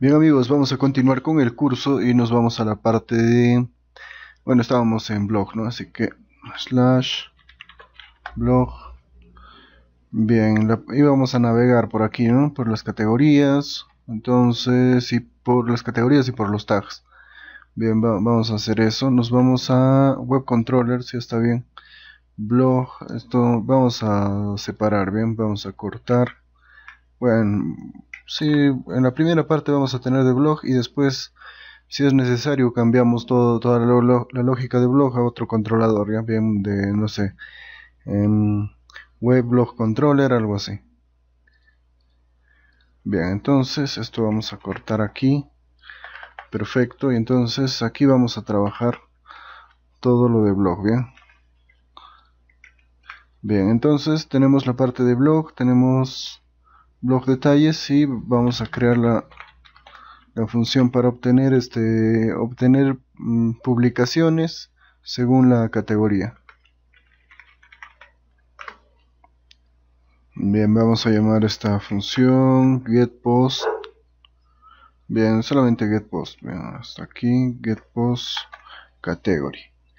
Bien amigos, vamos a continuar con el curso y nos vamos a la parte de, bueno, estábamos en blog, ¿no? Así que slash blog. Bien, y vamos a navegar por aquí, ¿no? Por las categorías, entonces, y por las categorías y por los tags. Bien, vamos a hacer eso. Nos vamos a web controller, si está bien. Blog, esto vamos a separar, bien, vamos a cortar. Bueno, sí, en la primera parte vamos a tener de blog y después, si es necesario, cambiamos toda la lógica de blog a otro controlador, ya bien, de, no sé, en web blog controller, algo así. Bien, entonces esto vamos a cortar aquí. Perfecto, y entonces aquí vamos a trabajar todo lo de blog, bien. Bien, entonces tenemos la parte de blog, tenemos blog detalles y vamos a crear la función para obtener publicaciones según la categoría. Bien, vamos a llamar esta función getPost. Bien, solamente getPost. Bien, hasta aquí getPost category.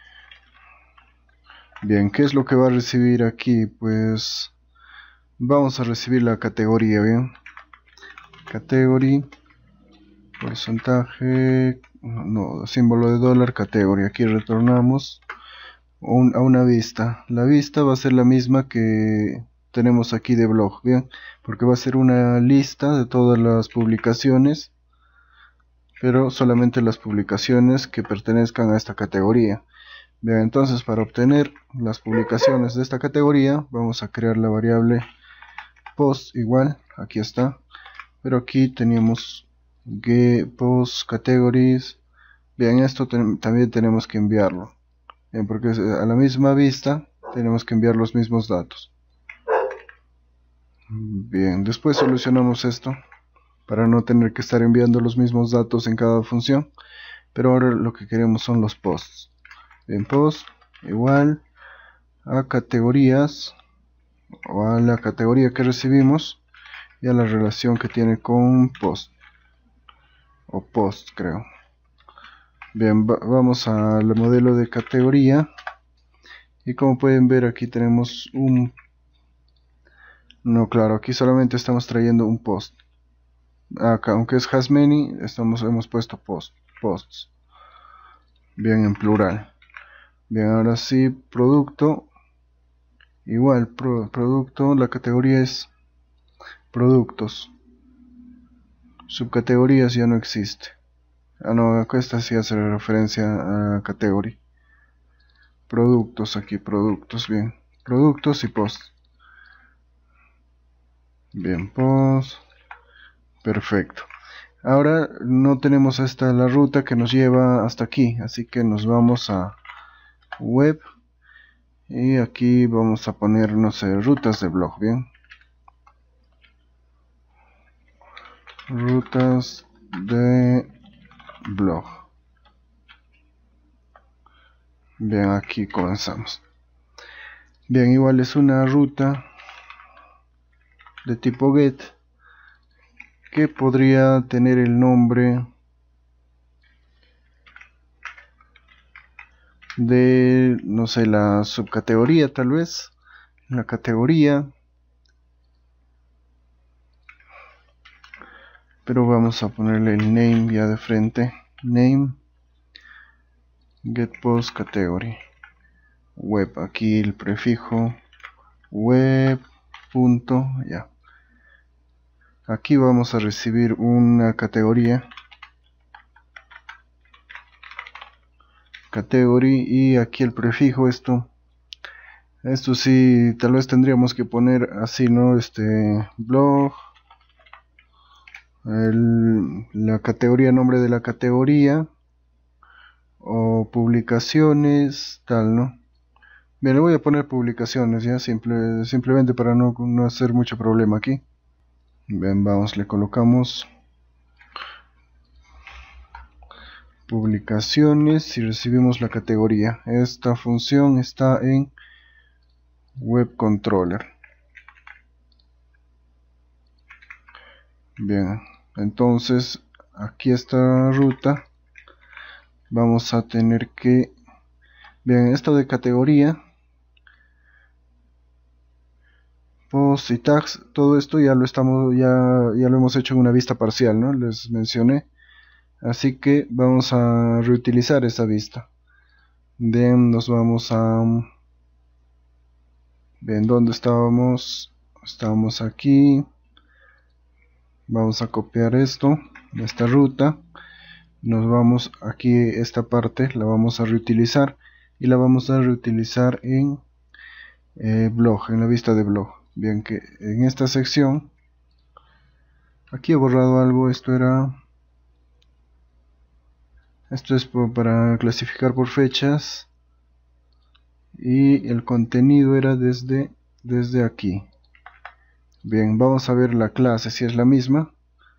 Bien, ¿qué es lo que va a recibir aquí? Pues vamos a recibir la categoría, bien. Category, porcentaje, no, símbolo de dólar, category. Aquí retornamos a una vista. La vista va a ser la misma que tenemos aquí de blog, bien, porque va a ser una lista de todas las publicaciones, pero solamente las publicaciones que pertenezcan a esta categoría. Bien, entonces para obtener las publicaciones de esta categoría vamos a crear la variable post igual, aquí está, pero aquí teníamos post categories. Bien, esto también tenemos que enviarlo. Bien, porque a la misma vista tenemos que enviar los mismos datos. Bien, después solucionamos esto para no tener que estar enviando los mismos datos en cada función, pero ahora lo que queremos son los posts. Bien, post igual a categorías o a la categoría que recibimos y a la relación que tiene con post o post, creo. Bien, vamos al modelo de categoría y como pueden ver aquí tenemos un... No, claro, aquí solamente estamos trayendo un post. Acá, aunque es has many, hemos puesto posts. Bien, en plural. Bien, ahora sí, producto. Igual, producto, la categoría es productos. Subcategorías ya no existe. Ah, no, acá esta sí hace referencia a category. Productos, aquí, productos, bien. Productos y post. Bien, post. Perfecto. Ahora no tenemos la ruta que nos lleva hasta aquí, así que nos vamos a web y aquí vamos a poner, no sé, rutas de blog, bien. Rutas de blog. Bien, aquí comenzamos. Bien, igual es una ruta de tipo get que podría tener el nombre de, no sé, la subcategoría tal vez, la categoría, pero vamos a ponerle el name ya de frente, name get post category web, aquí el prefijo web punto, ya. Aquí vamos a recibir una categoría category y aquí el prefijo, esto sí tal vez tendríamos que poner así, ¿no? Blog, la categoría, nombre de la categoría o publicaciones, tal, ¿no? Bien, le voy a poner publicaciones ya, simplemente para no hacer mucho problema aquí. Bien, vamos, le colocamos publicaciones y recibimos la categoría. Esta función está en web controller. Bien, entonces aquí esta ruta vamos a tener que, bien, esto de categoría, post y tags, todo esto ya lo hemos hecho en una vista parcial, ¿no? Les mencioné. Así que vamos a reutilizar esta vista. Bien, nos vamos a, bien, ¿dónde estábamos? Estábamos aquí. Vamos a copiar esto, esta ruta. Nos vamos aquí, esta parte la vamos a reutilizar y la vamos a reutilizar en blog, en la vista de blog. Bien, que en esta sección aquí he borrado algo. Esto es para clasificar por fechas, y el contenido era desde aquí. Bien, vamos a ver la clase si es la misma.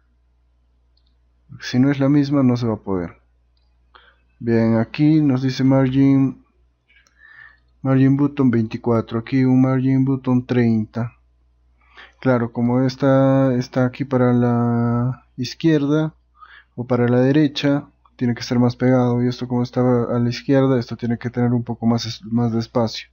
Si no es la misma, no se va a poder. Bien, aquí nos dice margin button 24, aquí un margin button 30. Claro, como está aquí para la izquierda o para la derecha, tiene que ser más pegado, y esto como estaba a la izquierda, esto tiene que tener un poco más de espacio.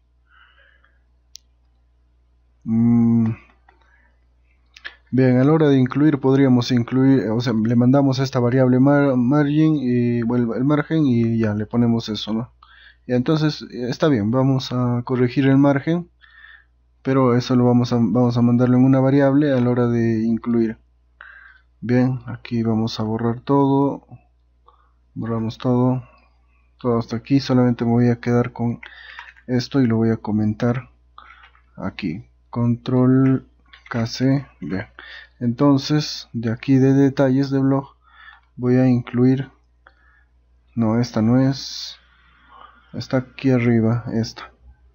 Bien, a la hora de incluir, podríamos incluir, o sea, le mandamos a esta variable margin y el margen, y ya le ponemos eso, ¿no? Y entonces está bien, vamos a corregir el margen, pero eso lo vamos a mandarlo en una variable a la hora de incluir. Bien, aquí vamos a borrar todo, borramos todo hasta aquí. Solamente me voy a quedar con esto y lo voy a comentar aquí. Control KC. Bien, entonces de aquí de detalles de blog voy a incluir, no, esta no es, está aquí arriba, esta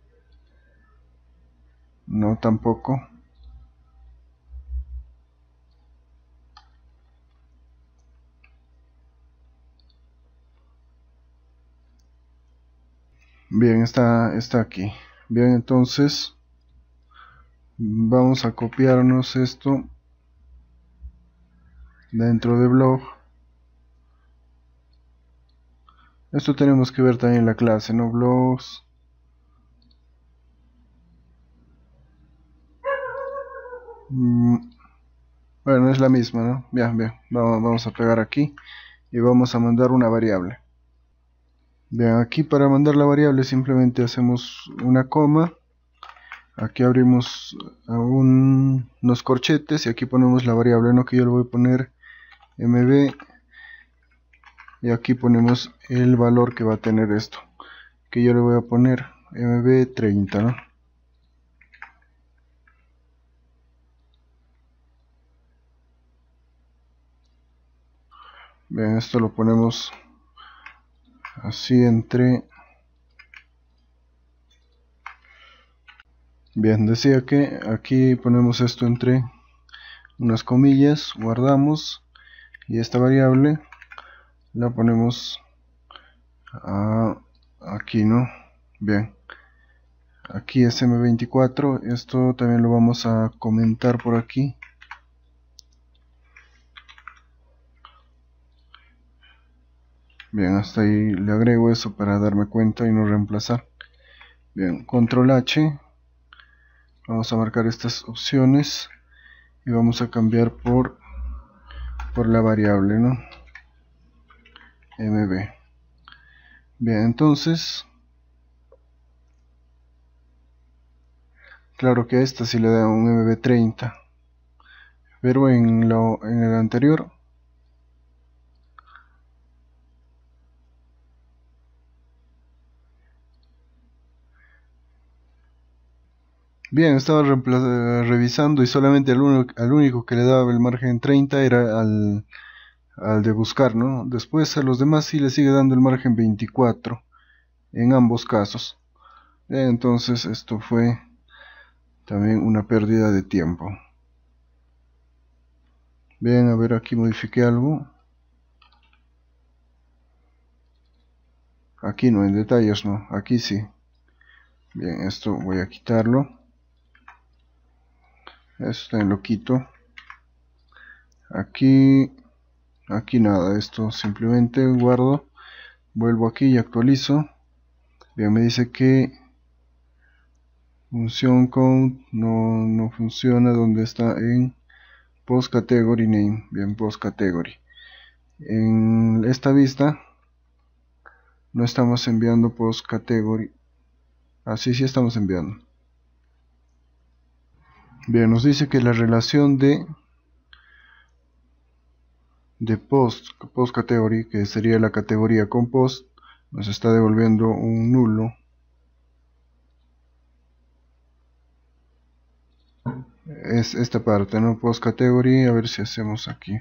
no, tampoco. Bien, está aquí. Bien, entonces vamos a copiarnos esto dentro de blog. Esto tenemos que ver también en la clase, ¿no? Blogs. Bueno, es la misma, ¿no? Bien, bien. Vamos a pegar aquí y vamos a mandar una variable. Bien, aquí para mandar la variable simplemente hacemos una coma. Aquí abrimos unos corchetes y aquí ponemos la variable, ¿no? Que yo le voy a poner mb, y aquí ponemos el valor que va a tener esto, que yo le voy a poner mb30, ¿no? Bien, esto lo ponemos así entre... Bien, decía que aquí ponemos esto entre unas comillas, guardamos, y esta variable la ponemos aquí, ¿no? Bien, aquí es m24, esto también lo vamos a comentar por aquí. Bien, hasta ahí le agrego eso para darme cuenta y no reemplazar. Bien, control H, vamos a marcar estas opciones y vamos a cambiar por la variable, ¿no? mb. Bien, entonces claro que a esta sí le da un mb30, pero en el anterior bien, estaba revisando y solamente al único que le daba el margen 30 era al de buscar, ¿no? Después a los demás sí le sigue dando el margen 24 en ambos casos. Entonces esto fue también una pérdida de tiempo. Bien, a ver, aquí modifiqué algo. Aquí no, en detalles no, aquí sí. Bien, esto voy a quitarlo. Esto también lo quito. Aquí aquí nada, esto simplemente guardo, vuelvo aquí y actualizo. Bien, me dice que función count no funciona, donde está en post category name. Bien, post category. En esta vista no estamos enviando post category. Así sí estamos enviando. Bien, nos dice que la relación de post category, que sería la categoría con post, nos está devolviendo un nulo. Es esta parte, ¿no? Post category, a ver si hacemos aquí.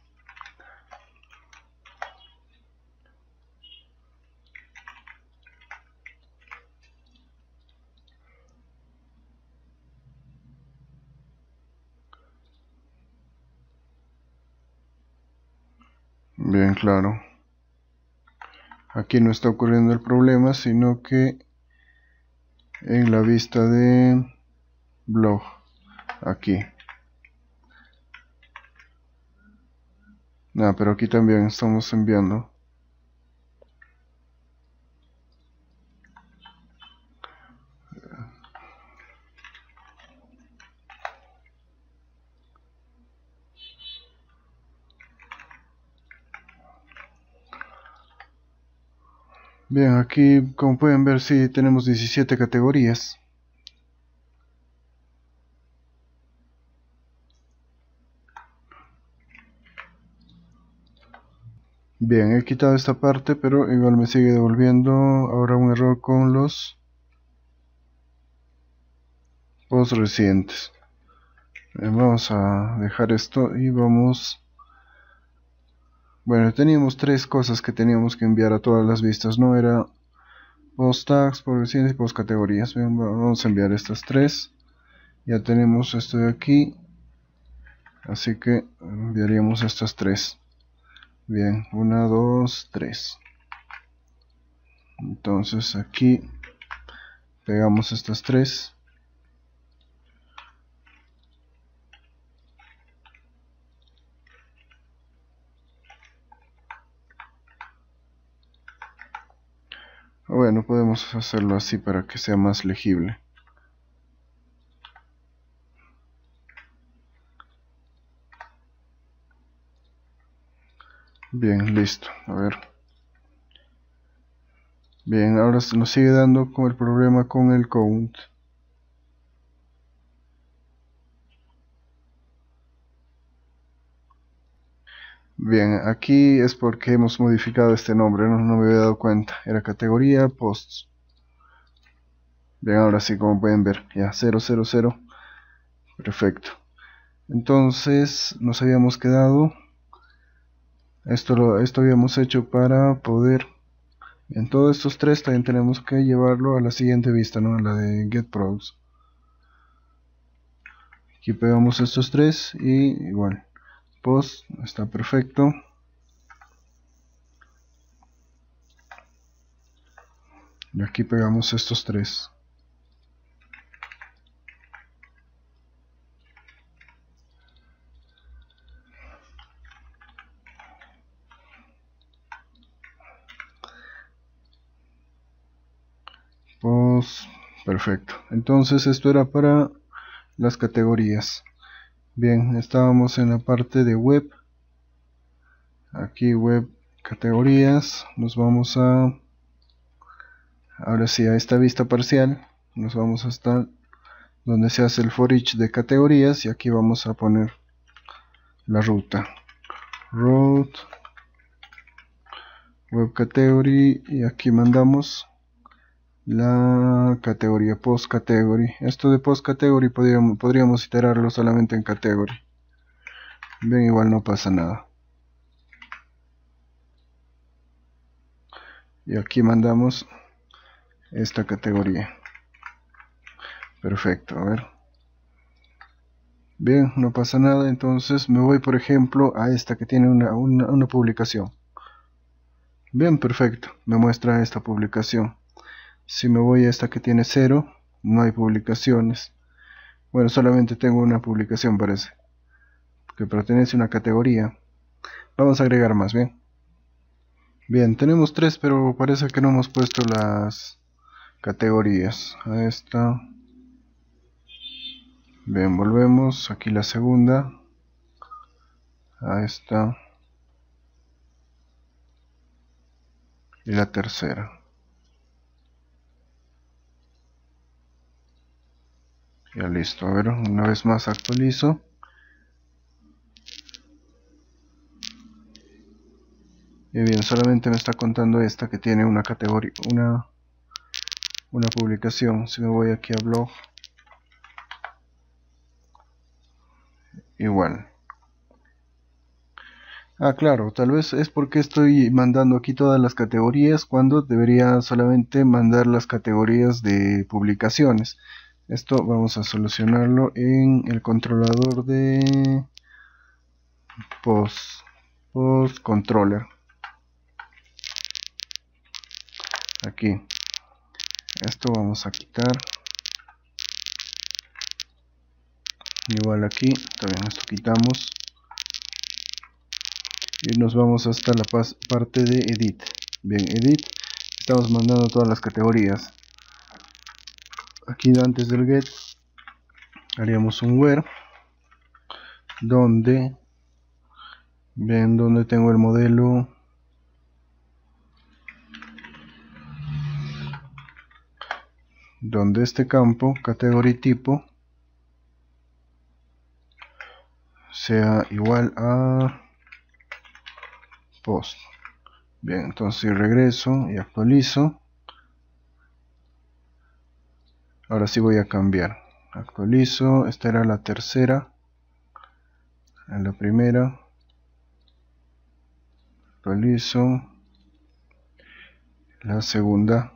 Bien, claro. Aquí no está ocurriendo el problema, sino que en la vista de blog, aquí. Nada, pero aquí también estamos enviando. Bien, aquí como pueden ver, sí tenemos 17 categorías. Bien, he quitado esta parte, pero igual me sigue devolviendo ahora un error con los posts recientes. Vamos a dejar esto y vamos... Bueno, teníamos tres cosas que teníamos que enviar a todas las vistas, ¿no? Era post tags, post recientes y post categorías. Bien, vamos a enviar estas tres. Ya tenemos esto de aquí, así que enviaríamos estas tres. Bien, 1, 2, 3. Entonces aquí pegamos estas tres. Bueno, podemos hacerlo así para que sea más legible. Bien, listo. A ver. Bien, ahora nos sigue dando con el problema con el count. Bien, aquí es porque hemos modificado este nombre, no me había dado cuenta. Era categoría posts. Bien, ahora sí, como pueden ver, ya 000. Perfecto. Entonces nos habíamos quedado, esto habíamos hecho para poder, en todos estos tres también tenemos que llevarlo a la siguiente vista, ¿no? A la de get products. Aquí pegamos estos tres y igual, post está perfecto. Y aquí pegamos estos tres. Post, perfecto. Entonces esto era para las categorías. Bien, estábamos en la parte de web. Aquí web categorías. Nos vamos a... Ahora sí, a esta vista parcial. Nos vamos hasta donde se hace el for each de categorías. Y aquí vamos a poner la ruta. Route. Web category. Y aquí mandamos la categoría post category. Esto de post category podríamos iterarlo solamente en category. Bien, igual no pasa nada. Y aquí mandamos esta categoría. Perfecto, a ver. Bien, no pasa nada. Entonces me voy, por ejemplo, a esta que tiene una publicación. Bien, perfecto. Me muestra esta publicación. Si me voy a esta que tiene 0, no hay publicaciones. Bueno, solamente tengo una publicación, parece, que pertenece a una categoría. Vamos a agregar más. Bien, tenemos 3, pero parece que no hemos puesto las categorías. A esta. Bien, volvemos. Aquí la segunda. A esta. Y la tercera. Ya listo. A ver, una vez más actualizo. Y bien, solamente me está contando esta que tiene una categoría, una publicación. Si me voy aquí a blog, igual. Claro, tal vez es porque estoy mandando aquí todas las categorías cuando debería solamente mandar las categorías de publicaciones. Esto vamos a solucionarlo en el controlador de post controller. Aquí. Esto vamos a quitar. Igual aquí, también esto quitamos. Y nos vamos hasta la parte de edit. Bien, edit. Estamos mandando todas las categorías. Aquí antes del get haríamos un where donde donde tengo el modelo, donde este campo category tipo sea igual a post. Bien, entonces regreso y actualizo. Ahora sí voy a cambiar. Actualizo. Esta era la tercera. En la primera. Actualizo. La segunda.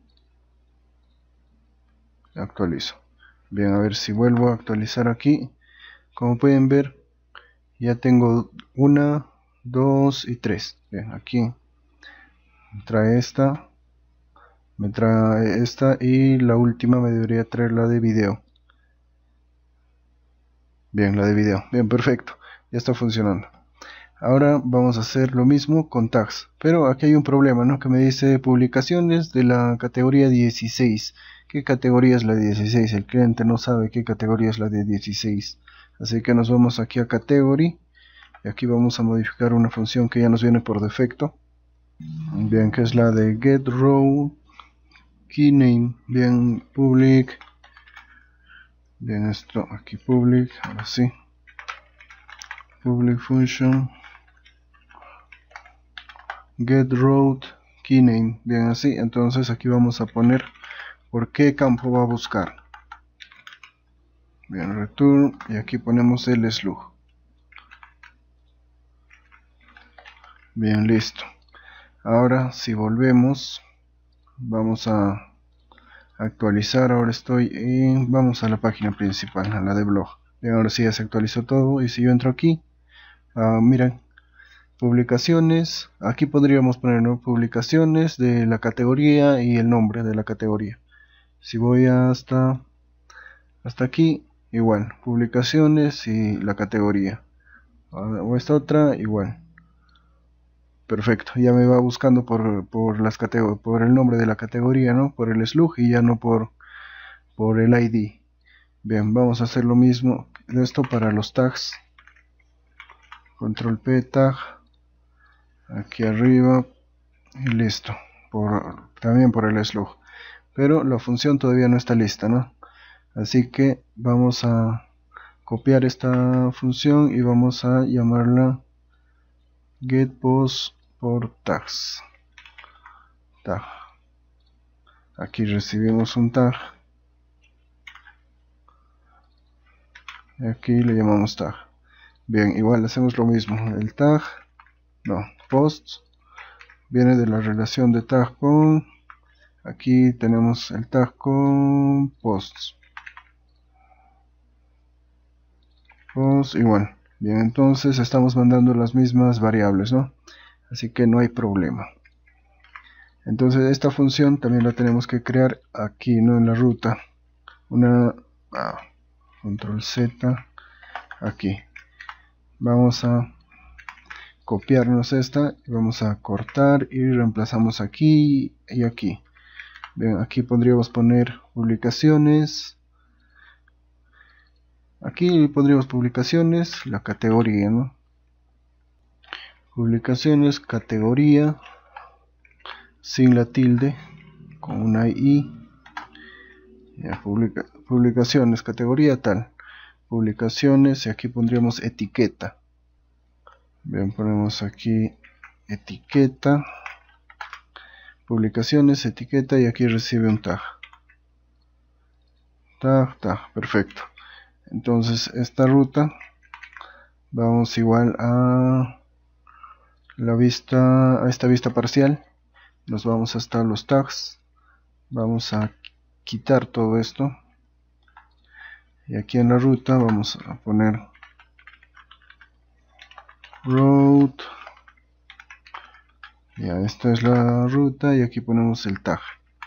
Actualizo. Bien, a ver si vuelvo a actualizar aquí. Como pueden ver, ya tengo 1, 2 y 3. Bien, aquí trae esta. Me trae esta y la última me debería traer la de video. Bien, la de video. Bien, perfecto. Ya está funcionando. Ahora vamos a hacer lo mismo con tags. Pero aquí hay un problema, ¿no? Que me dice publicaciones de la categoría 16. ¿Qué categoría es la 16? El cliente no sabe qué categoría es la de 16. Así que nos vamos aquí a category. Y aquí vamos a modificar una función que ya nos viene por defecto. Bien, que es la de getRow keyname. Bien, public. Bien, esto aquí public. Ahora sí. Public function. GetRow keyname. Bien, así. Entonces aquí vamos a poner por qué campo va a buscar. Bien, return. Y aquí ponemos el slug. Bien, listo. Ahora si volvemos, vamos a actualizar. Ahora estoy en, vamos a la página principal, a la de blog. Bien, ahora sí ya se actualizó todo. Y si yo entro aquí, miren, publicaciones. Aquí podríamos poner, ¿no?, publicaciones de la categoría y el nombre de la categoría. Si voy hasta aquí, igual, publicaciones y la categoría. O esta otra, igual. Perfecto, ya me va buscando por las por el nombre de la categoría, ¿no? Por el slug y ya no por el ID. Bien, vamos a hacer lo mismo de esto para los tags. Control P tag. Aquí arriba. Y listo. También por el slug. Pero la función todavía no está lista, ¿no? Así que vamos a copiar esta función y vamos a llamarla getPost por tags. Tag. Aquí recibimos un tag. Y aquí le llamamos tag. Bien, igual hacemos lo mismo. El tag, no, post, viene de la relación de tag con. Aquí tenemos el tag con posts. Post igual. Bien, entonces estamos mandando las mismas variables, ¿no? Así que no hay problema. Entonces esta función también la tenemos que crear aquí, ¿no? En la ruta. Una control Z aquí. Vamos a copiarnos esta y vamos a cortar y reemplazamos aquí y aquí. Bien, aquí podríamos poner publicaciones. Aquí pondríamos publicaciones, la categoría, ¿no? Publicaciones, categoría, sin la tilde, con una i. Ya, publicaciones, categoría tal. Publicaciones, y aquí pondríamos etiqueta. Bien, ponemos aquí etiqueta. Publicaciones, etiqueta, y aquí recibe un tag. Tag, perfecto. Entonces esta ruta vamos igual a la vista, a esta vista parcial. Nos vamos hasta los tags. Vamos a quitar todo esto. Y aquí en la ruta vamos a poner route. Ya, esta es la ruta y aquí ponemos el tag.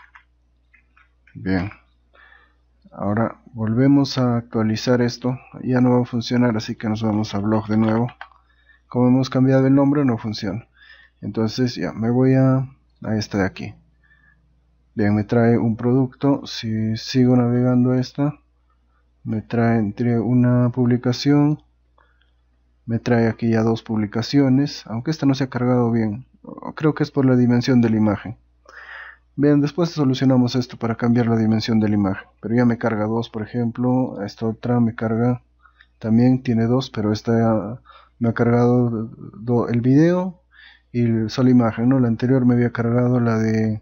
Bien. Ahora volvemos a actualizar esto. Ya no va a funcionar, así que nos vamos a blog de nuevo. Como hemos cambiado el nombre, no funciona. Entonces ya me voy a esta de aquí. Bien, me trae un producto. Si sigo navegando esta, me trae una publicación. Me trae aquí ya dos publicaciones, aunque esta no se ha cargado bien. Creo que es por la dimensión de la imagen. Bien, después solucionamos esto para cambiar la dimensión de la imagen. Pero ya me carga dos, por ejemplo. Esta otra me carga, también tiene dos, pero esta me ha cargado el video y solo imagen, ¿no? La anterior me había cargado la de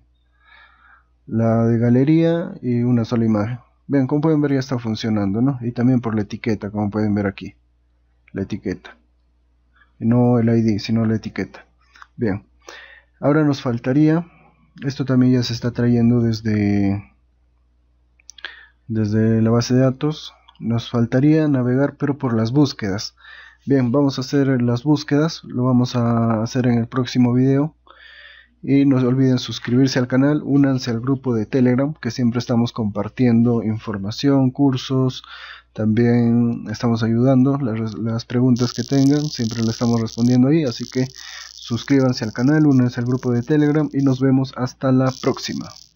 galería y una sola imagen. Bien, como pueden ver ya está funcionando, ¿no? Y también por la etiqueta, como pueden ver aquí. La etiqueta. Y no el ID, sino la etiqueta. Bien. Ahora nos faltaría... Esto también ya se está trayendo desde la base de datos. Nos faltaría navegar pero por las búsquedas. Bien, vamos a hacer las búsquedas. Lo vamos a hacer en el próximo video. Y no se olviden suscribirse al canal. Únanse al grupo de Telegram, que siempre estamos compartiendo información, cursos. También estamos ayudando. Las preguntas que tengan siempre le estamos respondiendo ahí. Así que suscríbanse al canal, únanse al grupo de Telegram y nos vemos hasta la próxima.